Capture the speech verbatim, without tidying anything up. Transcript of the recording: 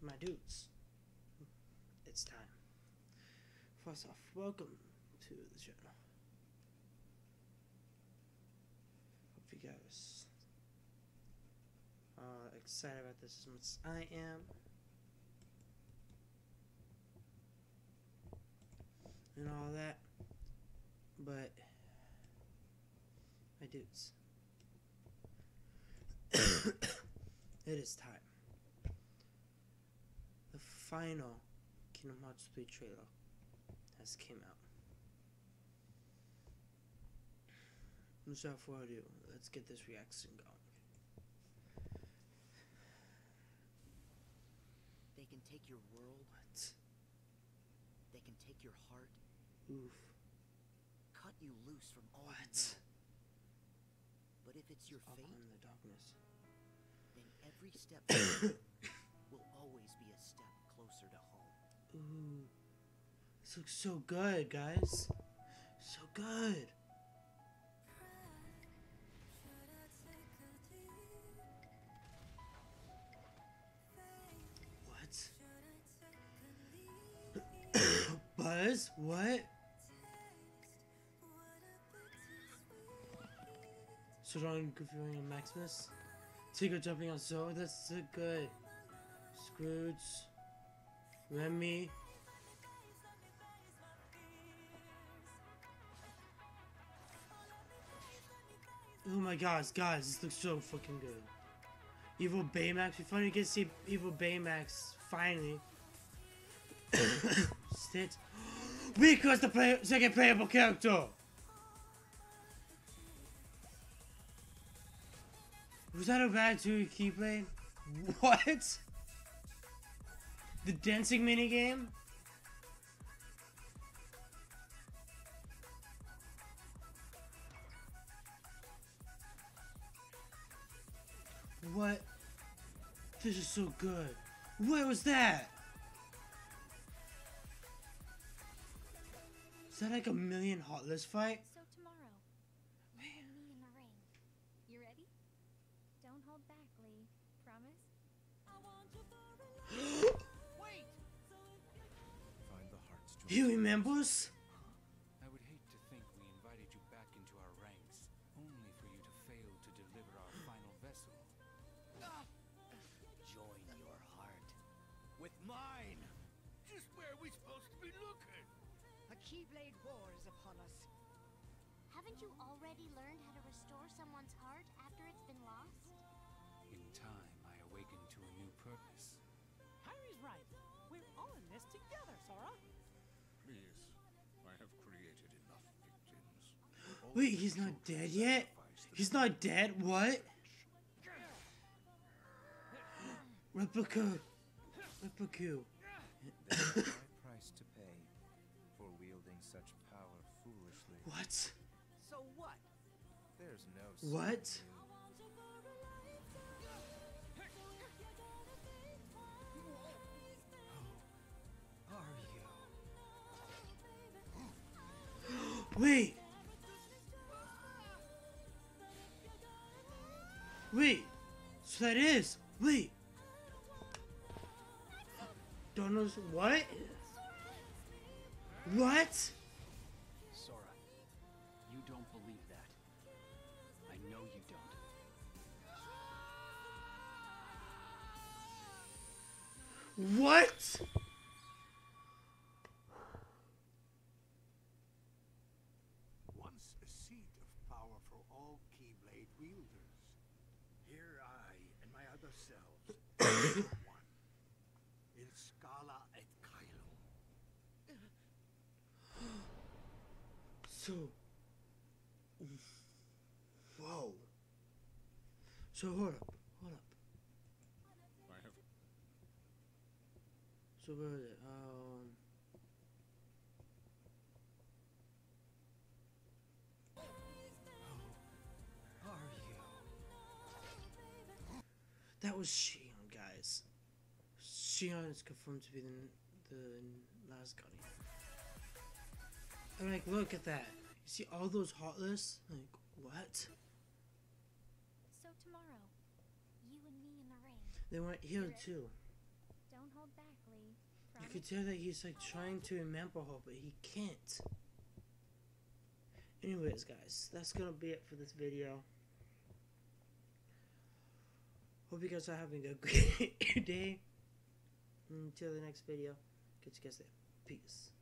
my dudes, it's time. First off, welcome to the channel. Hope you guys are excited about this as much as I am. And all that. But, my dudes, it is time. The final Kingdom Hearts three trailer has came out. Without further ado, let's get this reaction going. They can take your world. What? They can take your heart. Oof. Cut you loose from all What? you know. But if it's your Up fate, in the darkness. then every step forward will always be a step closer to home. Ooh. This looks so good, guys. So good. What? Buzz? What? Surrounding Goofy and Maximus. Tigger jumping on so that's so good. Scrooge. Remy. Oh my gosh, guys, this looks so fucking good. Evil Baymax. We finally get to see Evil Baymax. Finally. Stitch. Because the play second playable character. Was that a bad two keyblade? What? The dancing minigame? What? This is so good. What was that? Is that like a million hot list fight? So tomorrow, you and me in the ring. You ready? Don't hold back, Lee. Promise? Wait! Find the hearts to He remembers? I would hate to think we invited you back into our ranks, only for you to fail to deliver our final vessel. Join your heart with mine. Just where are we supposed to be looking? A Keyblade war is upon us. Haven't you already learned how to restore someone's heart after it's been lost? In time, I awakened to a new purpose. Harry's right. We're all in this together, Sora. Please, I have created enough victims. Wait, he's not dead yet? He's not dead? What? Replica. Replica. There's a high price to pay for wielding such power foolishly. What? So what? There's no What? saving you. Are you? Wait. Wait. So that is. Wait. Donald's what? What? Sora, you don't believe that. I know you don't. What? Once a seat of power for all Keyblade wielders. Here I and my other selves one. In Scala et Kylo. So. Whoa. So hold up. Hold up. I have So where is it? Um. Are you? That was Xion, guys. Xion is confirmed to be the, the last guardian. I'm like, look at that. You see all those hot lists? Like, what? So tomorrow, you and me in the ring. They weren't here Ready? too. Don't hold Promise? You could tell that he's like trying to remember her, but he can't. Anyways, guys, that's gonna be it for this video. Hope you guys are having a great day. Until the next video, catch you guys there. Peace.